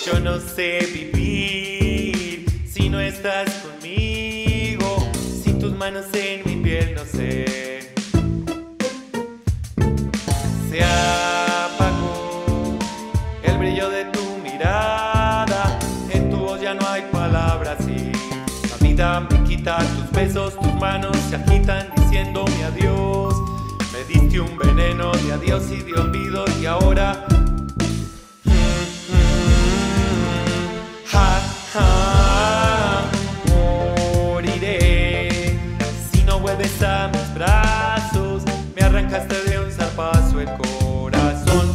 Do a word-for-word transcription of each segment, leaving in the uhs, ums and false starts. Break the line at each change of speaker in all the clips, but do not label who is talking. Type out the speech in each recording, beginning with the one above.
Yo no sé vivir si no estás conmigo, sin tus manos en mi piel no sé. Se apagó el brillo de tu mirada, en tu voz ya no hay palabras y la vida me quita tus besos, tus manos se agitan diciéndome adiós. Me diste un veneno de adiós y de olvido y ahora Ja, ja, moriré si no vuelves a mis brazos. Me arrancaste de un zarpazo el corazón.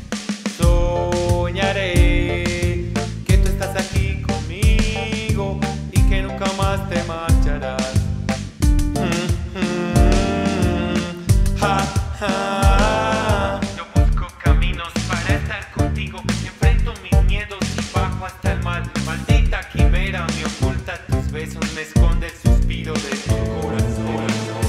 Soñaré que tú estás aquí conmigo y que nunca más te marcharás. Mm, mm, ja, ja. Yo busco caminos para estar contigo. Enfrento mis miedos y bajo hasta el mal. Maldita quimera me oculta tus besos, me esconde el suspiro de tu corazón.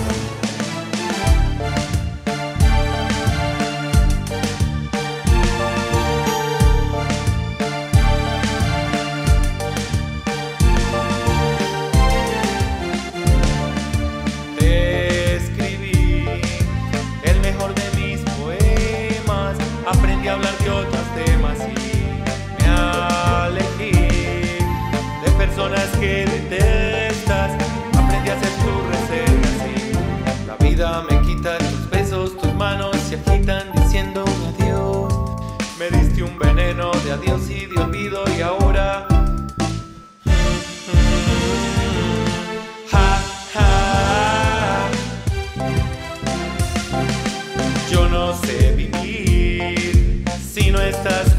Te escribí el mejor de mis poemas, aprendí a hablar de otros temas y me alejé de personas que detestas, aprendí a hacer tus recetas y la vida me quita tus besos, tus manos se agitan diciendo adiós. Me diste un veneno de adiós y de olvido y ahora ja, ja. Yo no sé vivir si no estás